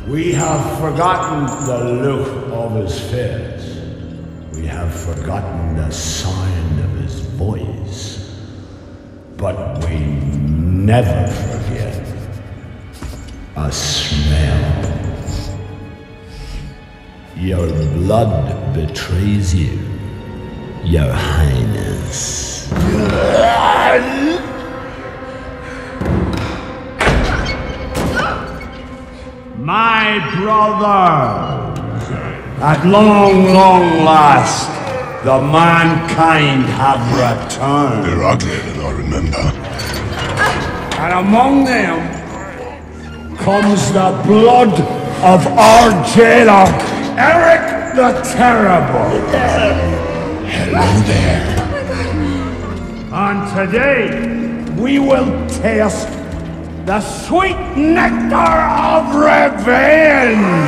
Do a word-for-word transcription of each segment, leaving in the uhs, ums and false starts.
We have forgotten the look of his face. We have forgotten the sound of his voice. But we never forget a smell. Your blood betrays you, Your Highness. My brothers, at long, long last, the mankind have returned. They're uglier than I remember. And among them comes the blood of our jailer, Eric the Terrible. Hello there. And today, we will taste the sweet nectar of revenge!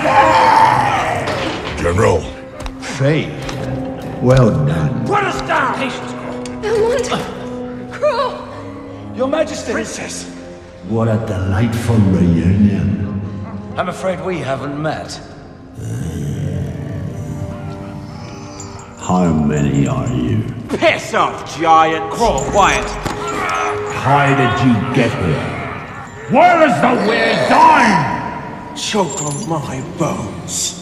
General. Faith. Well done. Put us down! Patience, Belmont! Cruel! Your Majesty! Princess! What a delightful reunion. I'm afraid we haven't met. How many are you? Piss off, giant! Crawl, quiet! How did you get here? Where is the way down? Choke on my bones.